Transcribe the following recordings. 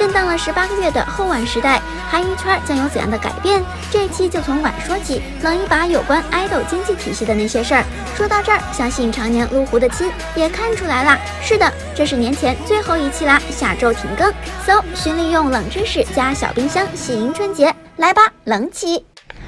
震荡了18个月的后晚时代，韩娱圈将有怎样的改变？这一期就从晚说起，冷一把有关爱豆经济体系的那些事儿。说到这儿，相信常年撸狐的亲也看出来啦。是的，这是年前最后一期啦，下周停更。So， 寻利用冷知识加小冰箱喜迎春节，来吧，冷起！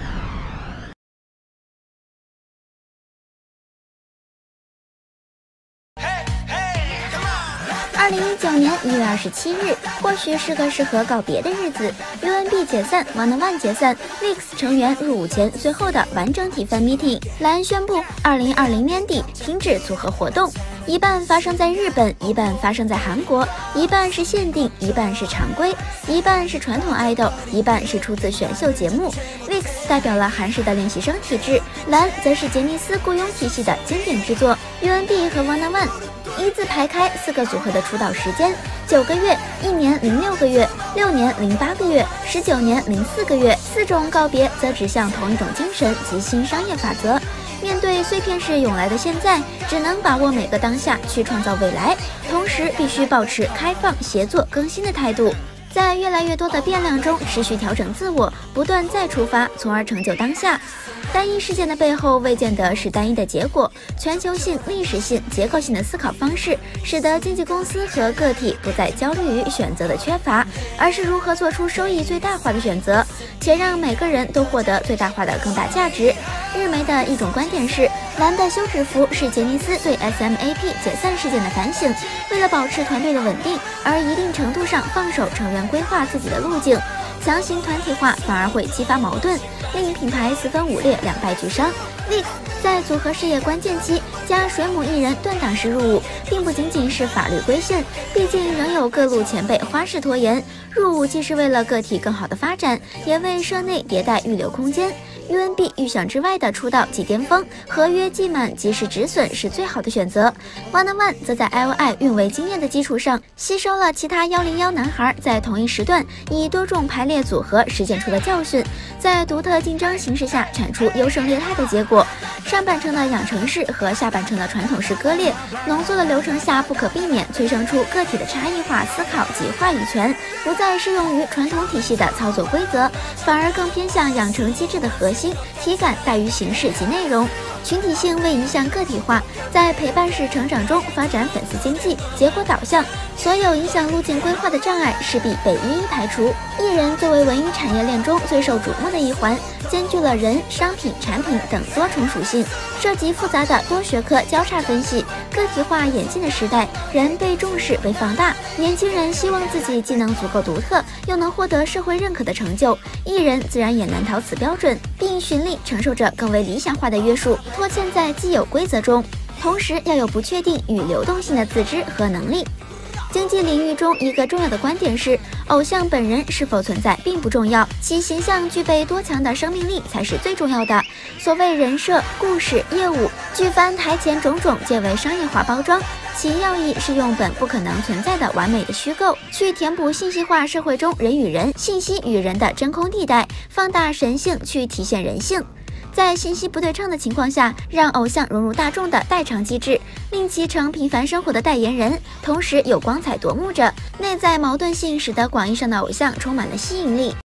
2019年1月27日，或许是个适合告别的日子。UNB 解散 ，ONE 解散 ，VIX 成员入伍前最后的完整体fan meeting， 蓝宣布2020年底停止组合活动，一半发生在日本，一半发生在韩国，一半是限定，一半是常规，一半是传统爱豆，一半是出自选秀节目。VIX 代表了韩式的练习生体制，蓝则是杰尼斯雇佣体系的经典之作。UNB 和 ONE 依次排开4个组合的出道时间：9个月、1年06个月、6年08个月、19年04个月。4种告别则指向同一种精神及新商业法则。面对碎片式涌来的现在，只能把握每个当下去创造未来，同时必须保持开放、协作、更新的态度。 在越来越多的变量中持续调整自我，不断再出发，从而成就当下。单一事件的背后未见得是单一的结果，全球性、历史性、结构性的思考方式，使得经纪公司和个体不再焦虑于选择的缺乏，而是如何做出收益最大化的选择，且让每个人都获得最大化的更大价值。日媒的一种观点是，蓝的休止符是杰尼斯对 SMAP 解散事件的反省，为了保持团队的稳定，而一定程度上放手成员规划自己的路径，强行团体化反而会激发矛盾，令品牌4分5裂，2败俱伤。VIX 在组合事业关键期加水母艺人断档式入伍，并不仅仅是法律规限，毕竟仍有各路前辈花式拖延。入伍既是为了个体更好的发展，也为社内迭代预留空间。UNB 预想之外的出道即巅峰，合约季满及时止损是最好的选择。ONE 则在 IOI 运维经验的基础上，吸收了其他101男孩在同一时段以多种排列组合实践出的教训，在独特竞争形势下产出优胜劣汰的结果。上半程的养成式和下半程的传统式割裂，浓缩的流程下不可避免催生出个体的差异化思考及话语权，不再适用于传统体系的操作规则，反而更偏向养成机制的核心。 体感大于形式及内容，群体性为一项个体化，在陪伴式成长中发展粉丝经济，结果导向，所有影响路径规划的障碍势必被一一排除。艺人作为文娱产业链中最受瞩目的一环，兼具了人、商品、产品等多重属性，涉及复杂的多学科交叉分析。个体化演进的时代，人被重视、被放大，年轻人希望自己既能足够独特，又能获得社会认可的成就，艺人自然也难逃此标准，并循例承受着更为理想化的约束，拖欠在既有规则中，同时要有不确定与流动性的自知和能力。 经济领域中一个重要的观点是，偶像本人是否存在并不重要，其形象具备多强的生命力才是最重要的。所谓人设、故事、业务，剧番台前种种皆为商业化包装，其要义是用本不可能存在的完美的虚构，去填补信息化社会中人与人、信息与人的真空地带，放大神性去体现人性。 在信息不对称的情况下，让偶像融入大众的代偿机制，令其成平凡生活的代言人，同时有光彩夺目着。内在矛盾性使得广义上的偶像充满了吸引力。